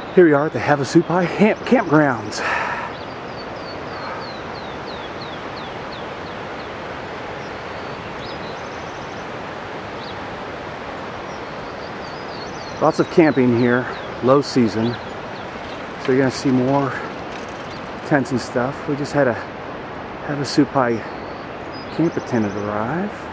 Here we are at the Havasu Falls campgrounds. Lots of camping here, low season. So you're gonna see more tents and stuff. We just had a Havasu Falls camp attendant arrive.